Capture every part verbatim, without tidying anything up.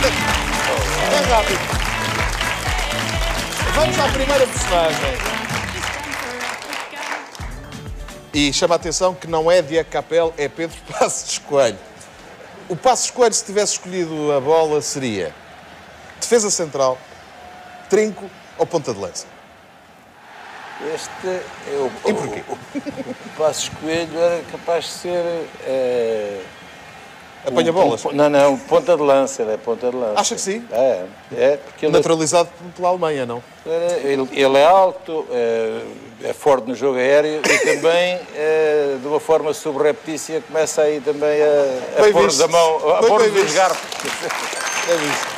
É rápido. Vamos à primeira personagem. E chama a atenção que não é Diego Capel, é Pedro Passos Coelho. O Passos Coelho, se tivesse escolhido a bola, seria defesa central, trinco ou ponta de lança? Este é o, E porquê? O, o, o Passos Coelho era capaz de ser... É, Apanha bolas? Um, não, não, ponta de lança, ele é ponta de lança. Acha que sim? É, é porque ele naturalizado pela Alemanha, não? Ele, ele é alto, é, é forte no jogo aéreo e também, é, de uma forma subreptícia, começa aí também a, a pôr-nos a mão, a pôr-nos os garfos. É visto.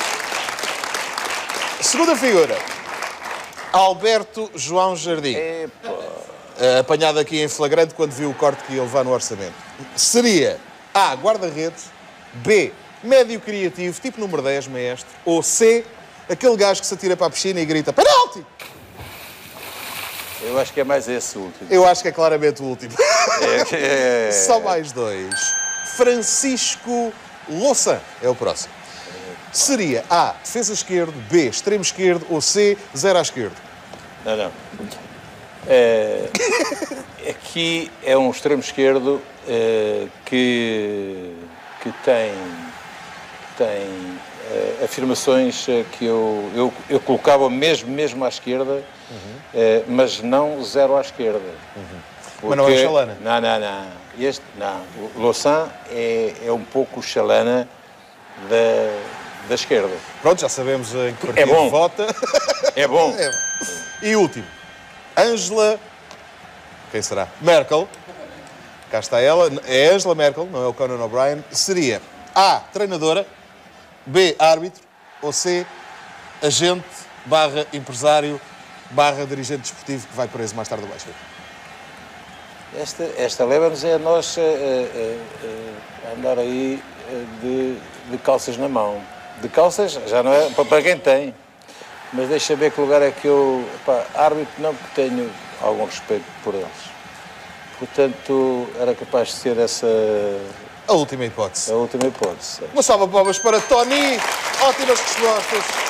Segunda figura. Alberto João Jardim. Epa. Apanhado aqui em flagrante quando viu o corte que ia levar no orçamento. Seria A, guarda-redes, B, médio criativo, tipo número dez, maestro, ou C, aquele gajo que se atira para a piscina e grita penalti. Eu acho que é mais esse último. Eu acho que é claramente o último. É, é... Só mais dois. Francisco Louçã é o próximo. Seria A, defesa esquerdo, B, extremo esquerdo, ou C, zero à esquerda? Não, não. É, aqui é um extremo esquerdo é, que, que tem, tem é, afirmações que eu, eu, eu colocava mesmo, mesmo à esquerda, uhum. é, mas não zero à esquerda. Uhum. Porque, mas não é o Chalana? Não, não, não. Este, não. O Louçã é, é um pouco o Chalana da, da esquerda. Pronto, já sabemos em que partido é bom. vota. É bom. É. E último. Angela... Quem será? Merkel. Cá está ela. É Angela Merkel, não é o Conan O'Brien. Seria A, treinadora, B, árbitro, ou C, agente, barra empresário, barra dirigente desportivo que vai preso mais tarde ou mais cedo. Esta, esta leva-nos a nós a, a, a andar aí de, de calças na mão. De calças já não é para quem tem. Mas deixa ver que lugar é que eu... Pá, árbitro não, porque tenho algum respeito por eles. Portanto, era capaz de ser essa... A última hipótese. A última hipótese. Uma salva de palmas para Tony. Ótimas respostas.